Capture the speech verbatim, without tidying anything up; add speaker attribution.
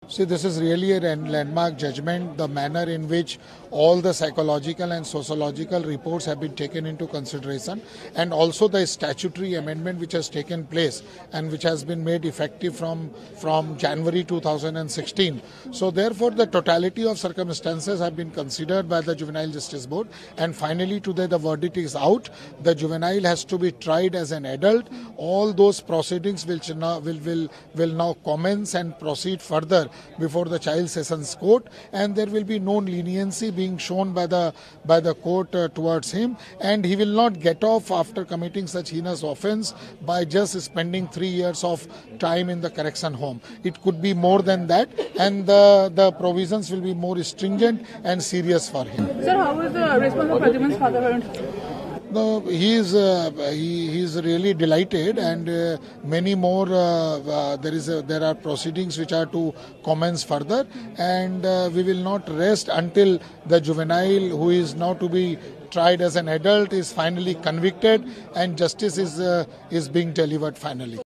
Speaker 1: See, this is really a landmark judgment. The manner in which all the psychological and sociological reports have been taken into consideration, and also the statutory amendment which has taken place and which has been made effective from, from January two thousand sixteen. So therefore, the totality of circumstances have been considered by the Juvenile Justice Board, and finally today the verdict is out. The juvenile has to be tried as an adult. All those proceedings will now, will, will, will now commence and proceed further before the Child Sessions Court, and there will be no leniency being shown by the by the court uh, towards him, and he will not get off after committing such heinous offence by just spending three years of time in the correction home. It could be more than that, and the, the provisions will be more stringent and serious for him.
Speaker 2: Sir, how is the response of Pradhyuman's father?
Speaker 1: No, he is uh, he, he is really delighted, and uh, many more. Uh, uh, there is a, there are proceedings which are to commence further, and uh, we will not rest until the juvenile, who is now to be tried as an adult, is finally convicted and justice is uh, is being delivered finally.